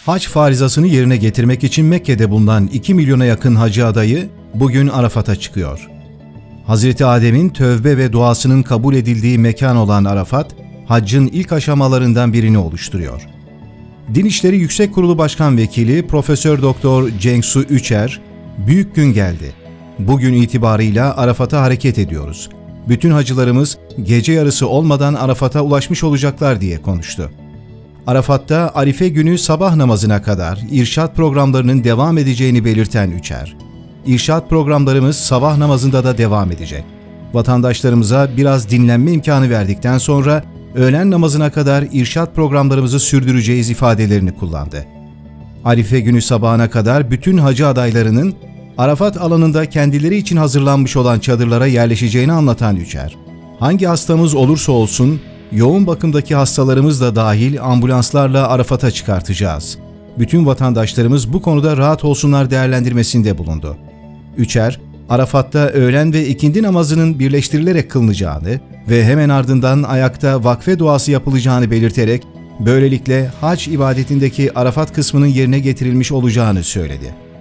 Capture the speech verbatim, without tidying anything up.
Hac farizasını yerine getirmek için Mekke'de bulunan iki milyona yakın hacı adayı bugün Arafat'a çıkıyor. Hazreti Adem'in tövbe ve duasının kabul edildiği mekan olan Arafat, haccın ilk aşamalarından birini oluşturuyor. Din İşleri Yüksek Kurulu Başkan Vekili Profesör Doktor Cenksu Üçer, "Büyük gün geldi. Bugün itibarıyla Arafat'a hareket ediyoruz. Bütün hacılarımız gece yarısı olmadan Arafat'a ulaşmış olacaklar" diye konuştu. Arafat'ta Arife günü sabah namazına kadar irşad programlarının devam edeceğini belirten Üçer, "İrşad programlarımız sabah namazında da devam edecek. Vatandaşlarımıza biraz dinlenme imkanı verdikten sonra öğlen namazına kadar irşad programlarımızı sürdüreceğiz" ifadelerini kullandı. Arife günü sabahına kadar bütün hacı adaylarının Arafat alanında kendileri için hazırlanmış olan çadırlara yerleşeceğini anlatan Üçer, "Hangi hastamız olursa olsun yoğun bakımdaki hastalarımız da dahil ambulanslarla Arafat'a çıkartacağız. Bütün vatandaşlarımız bu konuda rahat olsunlar" değerlendirmesinde bulundu. Üçer, Arafat'ta öğlen ve ikindi namazının birleştirilerek kılınacağını ve hemen ardından ayakta vakfe duası yapılacağını belirterek böylelikle hac ibadetindeki Arafat kısmının yerine getirilmiş olacağını söyledi.